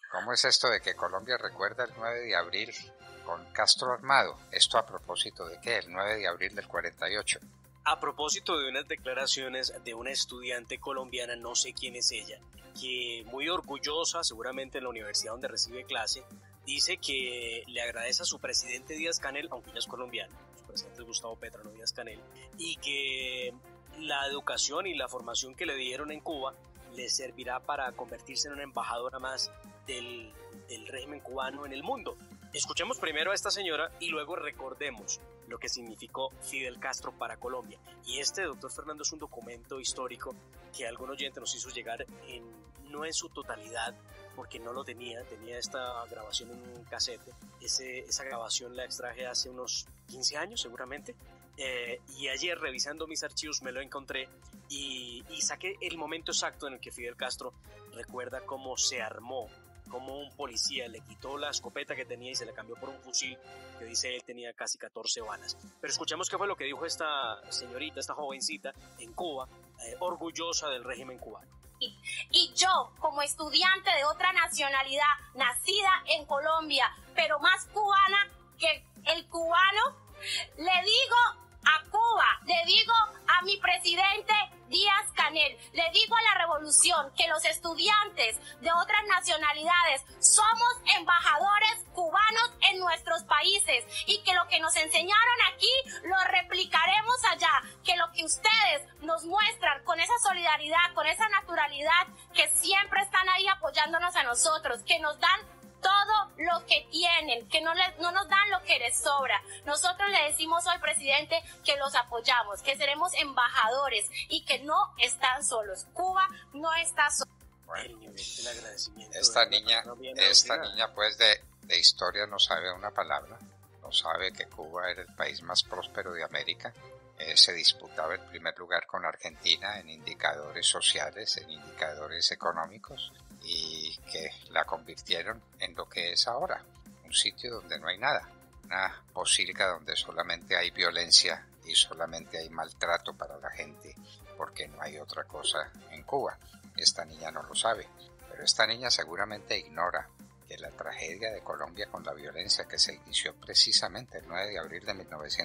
¿Cómo es esto de que Colombia recuerda el 9 de abril con Castro armado? ¿Esto a propósito de qué? El 9 de abril del 48. A propósito de unas declaraciones de una estudiante colombiana, no sé quién es ella, que muy orgullosa, seguramente en la universidad donde recibe clase, dice que le agradece a su presidente Díaz-Canel, aunque ella es colombiana, su presidente es Gustavo Petro, no Díaz-Canel, y que la educación y la formación que le dieron en Cuba le servirá para convertirse en una embajadora más del régimen cubano en el mundo. Escuchemos primero a esta señora y luego recordemos lo que significó Fidel Castro para Colombia. Y doctor Fernando, es un documento histórico que algún oyente nos hizo llegar no en su totalidad, porque no lo tenía esta grabación en un casete. Esa grabación la extraje hace unos 15 años seguramente, y ayer revisando mis archivos me lo encontré y saqué el momento exacto en el que Fidel Castro recuerda cómo se armó, como un policía le quitó la escopeta que tenía y se la cambió por un fusil que dice él tenía casi 14 balas. Pero escuchemos qué fue lo que dijo esta señorita, esta jovencita en Cuba, orgullosa del régimen cubano. Y yo, como estudiante de otra nacionalidad, nacida en Colombia, pero más cubana que el cubano, le digo a Cuba, le digo a mi presidente Díaz-Canel, le digo a la revolución que los estudiantes de otras nacionalidades somos embajadores cubanos en nuestros países y que lo que nos enseñaron aquí lo replicaremos allá, que lo que ustedes nos muestran con esa solidaridad, con esa naturalidad, que siempre están ahí apoyándonos a nosotros, que nos dan todo lo que tienen, que no nos dan lo que les sobra. Nosotros le decimos hoy, presidente, que los apoyamos, que seremos embajadores y que no están solos. Cuba no está sola. Bueno, esta niña pues de historia no sabe una palabra, no sabe que Cuba era el país más próspero de América. Se disputaba el primer lugar con Argentina en indicadores sociales, en indicadores económicos, y que la convirtieron en lo que es ahora, un sitio donde no hay nada, una posilga donde solamente hay violencia y solamente hay maltrato para la gente, porque no hay otra cosa en Cuba. Esta niña no lo sabe, pero esta niña seguramente ignora que la tragedia de Colombia con la violencia que se inició precisamente el 9 de abril de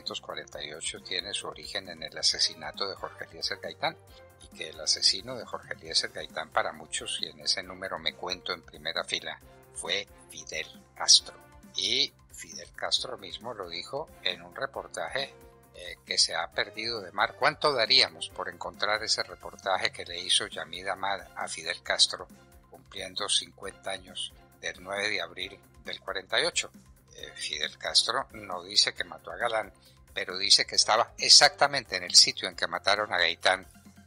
1948 tiene su origen en el asesinato de Jorge Eliezer Gaitán, y que el asesino de Jorge Eliezer Gaitán para muchos, y en ese número me cuento en primera fila, fue Fidel Castro. Y Fidel Castro mismo lo dijo en un reportaje que se ha perdido de mar. ¿Cuánto daríamos por encontrar ese reportaje que le hizo Yamid Ahmad a Fidel Castro cumpliendo 50 años del 9 de abril del 48? Fidel Castro no dice que mató a Galán, pero dice que estaba exactamente en el sitio en que mataron a Gaitán.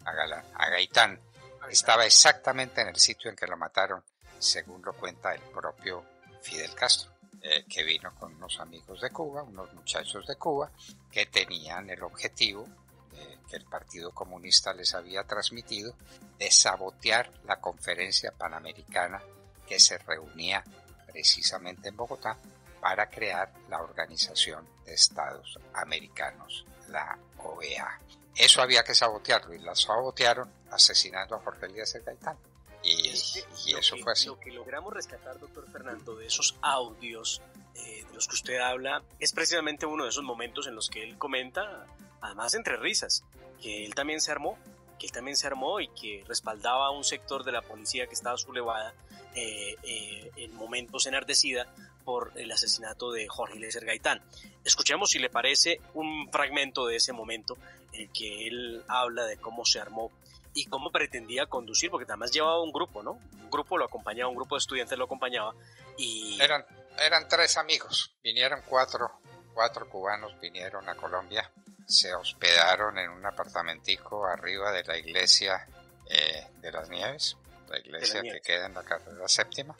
A Gaitán estaba exactamente en el sitio en que lo mataron, según lo cuenta el propio Fidel Castro, que vino con unos amigos de Cuba, unos muchachos de Cuba, que tenían el objetivo que el Partido Comunista les había transmitido, de sabotear la conferencia panamericana que se reunía precisamente en Bogotá para crear la Organización de Estados Americanos, la OEA. Eso había que sabotearlo y la sabotearon asesinando a Jorge Eliezer Gaitán. Y eso fue así. Lo que logramos rescatar, doctor Fernando, de esos audios de los que usted habla, es precisamente uno de esos momentos en los que él comenta, además entre risas, que él también se armó, y que respaldaba a un sector de la policía que estaba sublevada en momentos enardecida por el asesinato de Jorge Eliezer Gaitán. Escuchemos, si le parece, un fragmento de ese momento en el que él habla de cómo se armó y cómo pretendía conducir, porque además llevaba un grupo, ¿no? Un grupo lo acompañaba, un grupo de estudiantes lo acompañaba. Y eran 3 amigos, vinieron 4 cubanos, vinieron a Colombia, se hospedaron en un apartamentico arriba de la iglesia de las Nieves, la iglesia que queda en la carrera séptima,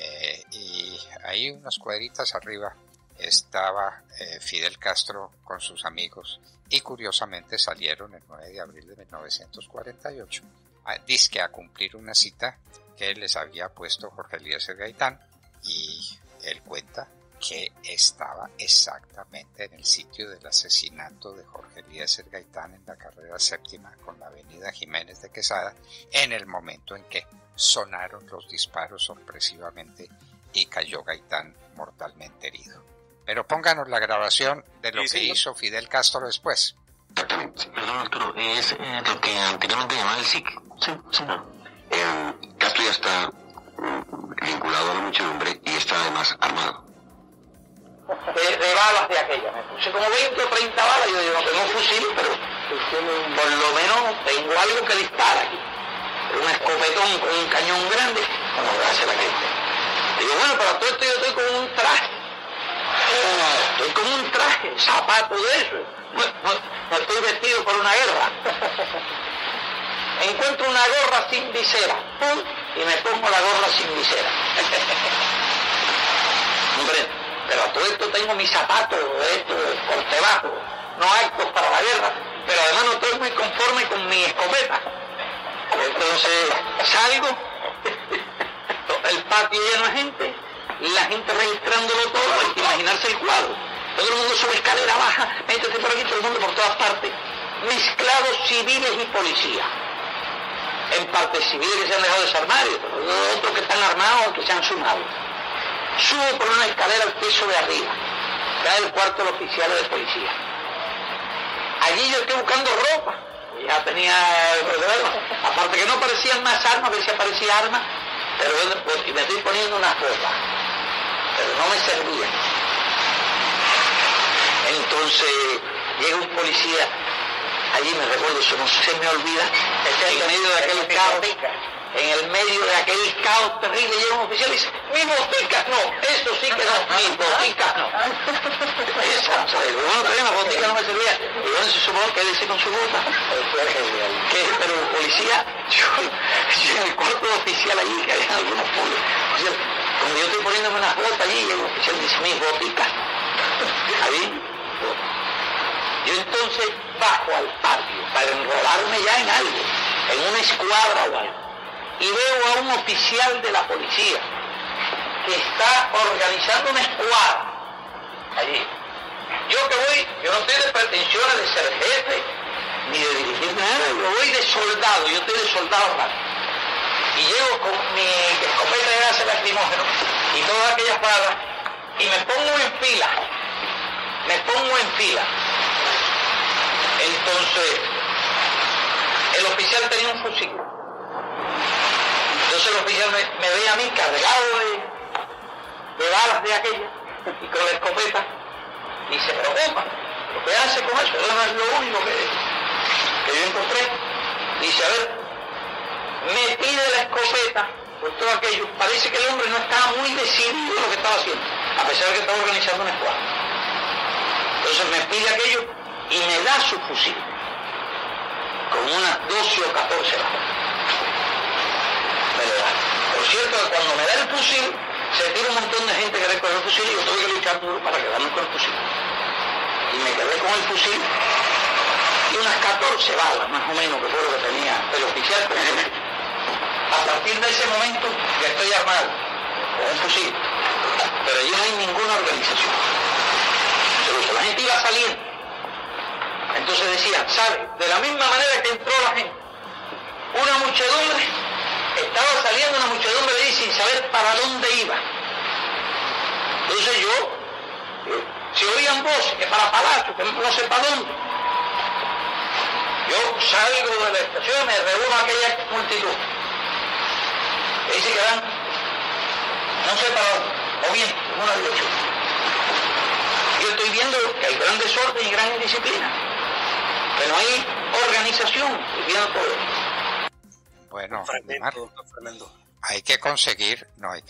y ahí unas cuadritas arriba estaba Fidel Castro con sus amigos, y curiosamente salieron el 9 de abril de 1948 dizque a cumplir una cita que les había puesto Jorge Eliezer Gaitán, y él cuenta que estaba exactamente en el sitio del asesinato de Jorge Eliezer Gaitán en la carrera séptima con la avenida Jiménez de Quesada, en el momento en que sonaron los disparos sorpresivamente y cayó Gaitán mortalmente herido. Pero pónganos la grabación de lo que hizo Fidel Castro después. Perdón, Arturo, es lo que anteriormente llamaba el SIC. Sí, señor. Castro ya está vinculado a la muchedumbre y está además armado. De balas de aquella, me puse como 20 o 30 balas, yo digo, no tengo fusil, pero por lo menos tengo algo que dispara aquí. Un escopetón con un cañón grande, bueno, gracias a la gente. Digo, bueno, para todo esto yo estoy con un traje. Estoy con un traje, zapato de eso. No estoy vestido para una guerra. Encuentro una gorra sin visera, ¡pum! Y me pongo la gorra sin visera. Hombre, pero a todo esto tengo mis zapatos de esto, corte bajo, no aptos para la guerra, pero además no estoy muy conforme con mi escopeta. Entonces salgo, el patio lleno de gente, y la gente registrándolo todo, hay que imaginarse el cuadro. Todo el mundo sube escalera baja, métete por aquí, todo el mundo por todas partes, mezclados civiles y policías. En parte civiles que se han dejado desarmar y otros que están armados o que se han sumado. Subo por una escalera al piso de arriba, está el cuarto del oficial de policía. Allí yo estoy buscando ropa, ya tenía, aparte que no parecían más armas, a ver si aparecía armas, pero me estoy poniendo unas botas, pero no me servían. Entonces llega un policía, allí me recuerdo, eso no se me olvida, en medio de aquel caos terrible, llega un oficial y dice, mis boticas no, eso sí que no, mis boticas no. Bueno, también las boticas no me servían. Y bueno, se supone que él dice con su bota. Pero el policía, yo en el cuarto oficial allí, que había algunos policías, cuando yo estoy poniéndome unas botas allí, llega un oficial y dice, mis boticas. Ahí, yo entonces bajo al patio para enrolarme ya en algo, en una escuadra o algo, y veo a un oficial de la policía que está organizando una escuadra allí. Yo que voy, yo no estoy de pretensiones de ser jefe ni de dirigir nada, yo voy de soldado, yo estoy de soldado armado. Y llego con mi escopeta de gas lacrimógeno y todas aquellas balas y me pongo en fila. Entonces, el oficial tenía un fusil. Entonces el oficial me ve a mí cargado de balas de aquella y con la escopeta y se preocupa. ¿Lo que hace con eso? Eso no es lo único que yo encontré. Dice, a ver, me pide la escopeta por todo aquello. Parece que el hombre no estaba muy decidido en lo que estaba haciendo, a pesar de que estaba organizando una escuadra. Entonces me pide aquello y me da su fusil, con unas 12 o 14 balas. Me lo da. Por cierto, que cuando me da el fusil, se tira un montón de gente que recoge el fusil y yo tuve que luchar duro para quedarme con el fusil. Y me quedé con el fusil y unas 14 balas, más o menos, que fue lo que tenía el oficial. A partir de ese momento ya estoy armado, con un fusil. Pero allí no hay ninguna organización. La gente iba saliendo. Entonces decían, ¿sabe? De la misma manera que entró la gente, una muchedumbre, estaba saliendo una muchedumbre de ahí sin saber para dónde iba. Entonces se oían voces que para Palacio, que no sé para dónde. Yo salgo de la estación, me reúno a aquella multitud. Y dice que van, no sé para dónde, o bien, en una dirección. Yo estoy viendo que hay gran desorden y gran indisciplina, que no hay organización, estoy viendo todo. Bueno, Fernando, hay que conseguir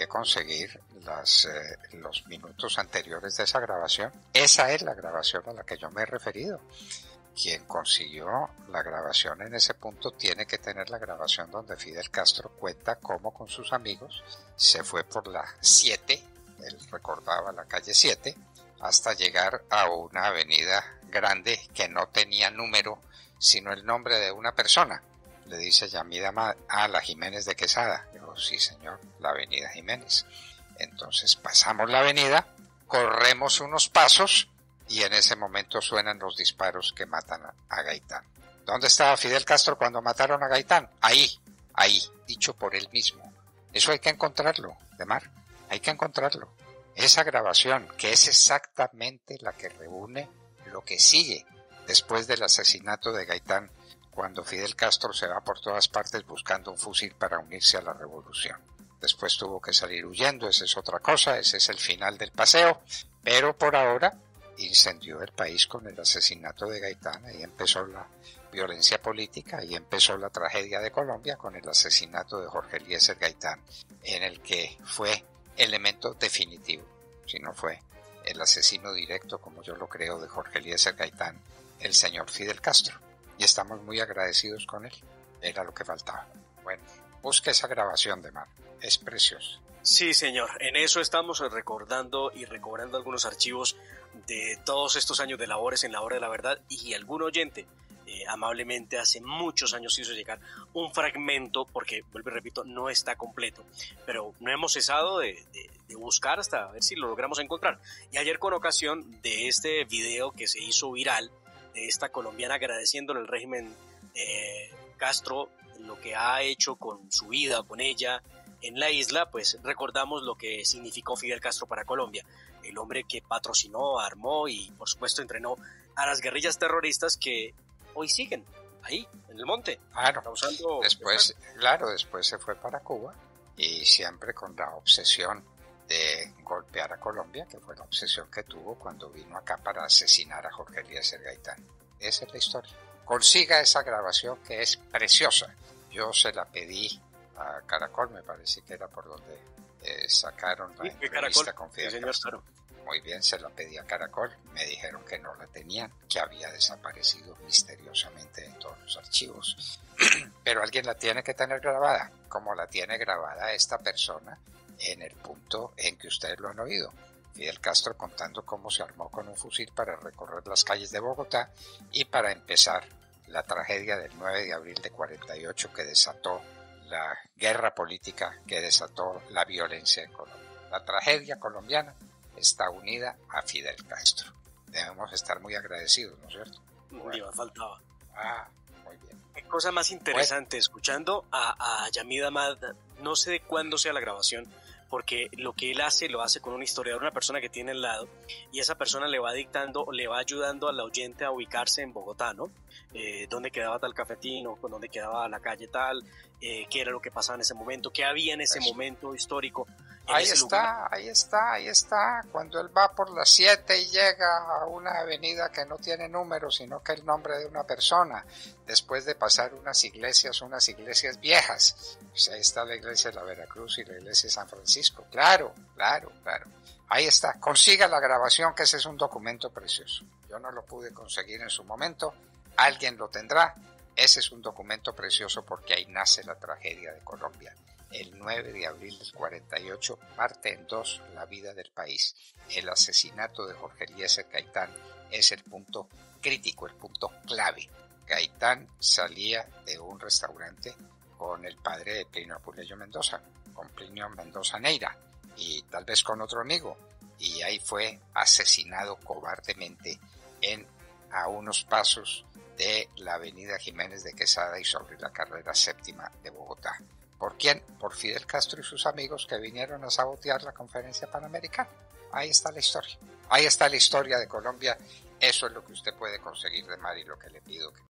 los minutos anteriores de esa grabación. Esa es la grabación a la que yo me he referido. Quien consiguió la grabación en ese punto tiene que tener la grabación donde Fidel Castro cuenta cómo con sus amigos se fue por la 7, él recordaba la calle 7, hasta llegar a una avenida grande que no tenía número, sino el nombre de una persona. Le dice Yamida a la Jiménez de Quesada. Digo, sí señor, la avenida Jiménez. Entonces pasamos la avenida, corremos unos pasos y en ese momento suenan los disparos que matan a Gaitán. ¿Dónde estaba Fidel Castro cuando mataron a Gaitán? Ahí. dicho por él mismo. Eso hay que encontrarlo, Demar, hay que encontrarlo. Esa grabación, que es exactamente la que reúne lo que sigue después del asesinato de Gaitán, cuando Fidel Castro se va por todas partes buscando un fusil para unirse a la revolución. Después tuvo que salir huyendo, esa es otra cosa, ese es el final del paseo, pero por ahora incendió el país con el asesinato de Gaitán, ahí empezó la violencia política, ahí empezó la tragedia de Colombia con el asesinato de Jorge Eliezer Gaitán, en el que fue elemento definitivo, si no fue el asesino directo, como yo lo creo, de Jorge Eliezer Gaitán, el señor Fidel Castro. Y estamos muy agradecidos con él. Era lo que faltaba. Bueno, busque esa grabación, Demar. Es precioso. Sí, señor. En eso estamos recordando y recobrando algunos archivos de todos estos años de labores en la hora de la verdad, y algún oyente amablemente hace muchos años hizo llegar un fragmento, porque, vuelvo y repito, no está completo, pero no hemos cesado de buscar hasta ver si lo logramos encontrar. Y ayer, con ocasión de este video que se hizo viral, de esta colombiana agradeciéndole al régimen Castro lo que ha hecho con su vida, con ella en la isla, pues recordamos lo que significó Fidel Castro para Colombia, el hombre que patrocinó, armó y por supuesto entrenó a las guerrillas terroristas que hoy siguen ahí en el monte. Claro, después se fue para Cuba, y siempre con la obsesión de golpear a Colombia, que fue la obsesión que tuvo cuando vino acá para asesinar a Jorge Eliezer Gaitán. Esa es la historia. Consiga esa grabación, que es preciosa. Yo se la pedí a Caracol, me parece que era por donde sacaron la entrevista con Fidel Castro. Muy bien, se la pedí a Caracol, me dijeron que no la tenían, que había desaparecido misteriosamente en todos los archivos. Pero alguien la tiene que tener grabada, como la tiene grabada esta persona en el punto en que ustedes lo han oído. Fidel Castro contando cómo se armó con un fusil para recorrer las calles de Bogotá y para empezar la tragedia del 9 de abril de 48, que desató la guerra política, que desató la violencia en Colombia. La tragedia colombiana está unida a Fidel Castro. Debemos estar muy agradecidos, ¿no es cierto? Bueno. Me faltaba. Muy bien. Qué cosa más interesante, escuchando a Yamid Ahmad, no sé de cuándo sea la grabación, porque lo que él hace, lo hace con un historiador, una persona que tiene al lado, y esa persona le va dictando, le va ayudando al oyente a ubicarse en Bogotá, ¿no? Dónde quedaba tal cafetino, dónde quedaba la calle tal, qué era lo que pasaba en ese momento, qué había en ese momento histórico. Ahí está, cuando él va por las 7 y llega a una avenida que no tiene número, sino que el nombre de una persona, después de pasar unas iglesias viejas. Pues ahí está la iglesia de la Veracruz y la iglesia de San Francisco. Claro. Ahí está, consiga la grabación, que ese es un documento precioso. Yo no lo pude conseguir en su momento, alguien lo tendrá. Ese es un documento precioso porque ahí nace la tragedia de Colombia. El 9 de abril del 48 parte en dos la vida del país. El asesinato de Jorge Eliezer Gaitán es el punto crítico, el punto clave. Gaitán salía de un restaurante con el padre de Plinio Apuleyo Mendoza, con Plinio Mendoza Neira, y tal vez con otro amigo, y ahí fue asesinado cobardemente a unos pasos de la avenida Jiménez de Quesada y sobre la carrera séptima de Bogotá. ¿Por quién? Por Fidel Castro y sus amigos, que vinieron a sabotear la conferencia panamericana. Ahí está la historia. Ahí está la historia de Colombia. Eso es lo que usted puede conseguir, de Mari, lo que le pido que